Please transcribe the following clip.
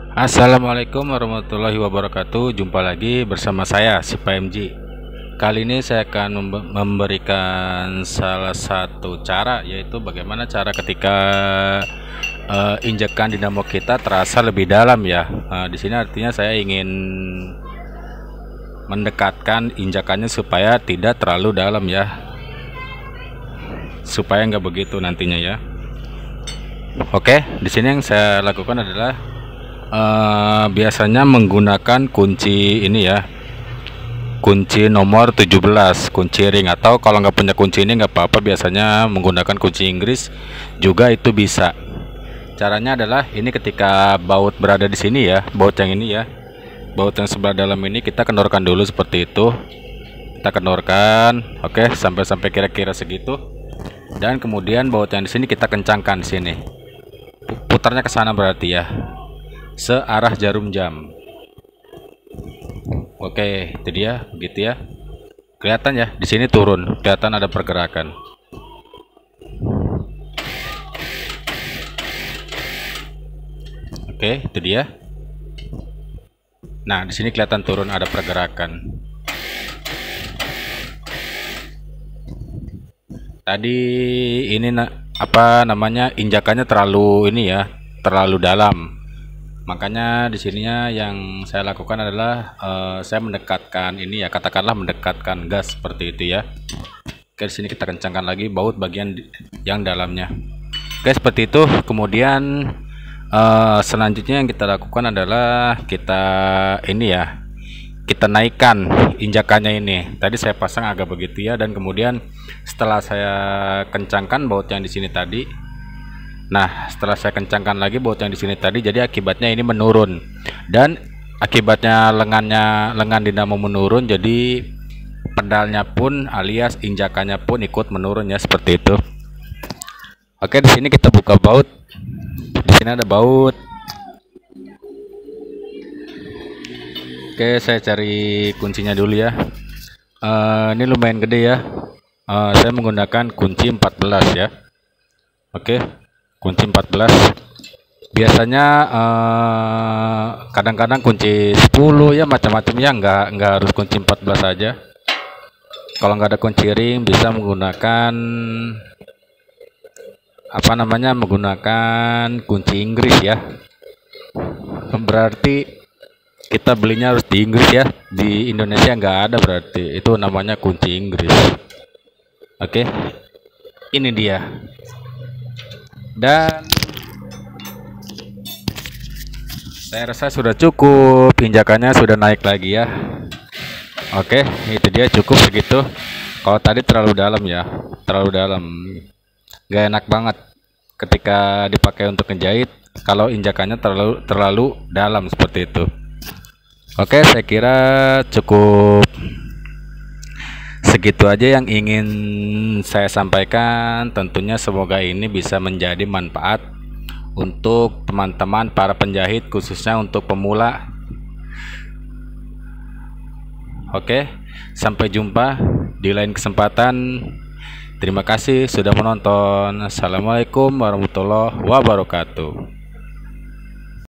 Assalamualaikum warahmatullahi wabarakatuh. Jumpa lagi bersama saya si PMG. Kali ini saya akan memberikan salah satu cara, yaitu bagaimana cara ketika injakan dinamo kita terasa lebih dalam ya. Di sini artinya saya ingin mendekatkan injakannya supaya tidak terlalu dalam ya, supaya nggak begitu nantinya ya. Oke, di sini yang saya lakukan adalah biasanya menggunakan kunci ini ya, kunci nomor 17, kunci ring, atau kalau nggak punya kunci ini nggak apa-apa, biasanya menggunakan kunci Inggris juga itu bisa. Caranya adalah ini, ketika baut berada di sini ya, baut yang ini ya, baut yang sebelah dalam ini kita kendorkan dulu seperti itu. Kita kendorkan, oke, sampai kira-kira segitu. Dan kemudian baut yang di sini kita kencangkan di sini. Putarnya ke sana berarti ya, searah jarum jam. Oke, itu dia, begitu ya. Kelihatan ya, di sini turun, kelihatan ada pergerakan. Oke, itu dia. Nah, di sini kelihatan turun, ada pergerakan. Tadi ini apa namanya, injakannya terlalu ini ya, terlalu dalam. Makanya di sininya yang saya lakukan adalah saya mendekatkan ini ya, katakanlah mendekatkan gas seperti itu ya. Oke, di sini kita kencangkan lagi baut bagian yang dalamnya. Oke, seperti itu. Kemudian selanjutnya yang kita lakukan adalah kita ini ya, kita naikkan injakannya ini. Tadi saya pasang agak begitu ya, dan kemudian setelah saya kencangkan baut yang di sini tadi, nah setelah saya kencangkan lagi baut yang di sini tadi, jadi akibatnya ini menurun, dan akibatnya lengan dinamo menurun, jadi pedalnya pun alias injakannya pun ikut menurun ya, seperti itu. Oke, di sini kita buka baut. Di sini ada baut. Oke, saya cari kuncinya dulu ya. Ini lumayan gede ya. Saya menggunakan kunci 14 ya. Oke, kunci 14. Biasanya kadang-kadang kunci 10 ya, macam-macam ya, nggak harus kunci 14 saja. Kalau nggak ada kunci ring bisa menggunakan apa namanya, menggunakan kunci Inggris ya. Berarti kita belinya harus di Inggris ya, di Indonesia nggak ada, berarti itu namanya kunci Inggris. Oke, ini dia. Dan saya rasa sudah cukup, injakannya sudah naik lagi ya. Oke, itu dia, cukup segitu. Kalau tadi terlalu dalam ya, terlalu dalam, nggak enak banget ketika dipakai untuk menjahit kalau injakannya terlalu dalam seperti itu. Oke, saya kira cukup segitu aja yang ingin saya sampaikan. Tentunya semoga ini bisa menjadi manfaat untuk teman-teman para penjahit, khususnya untuk pemula. Oke, sampai jumpa di lain kesempatan. Terima kasih sudah menonton. Assalamualaikum warahmatullahi wabarakatuh.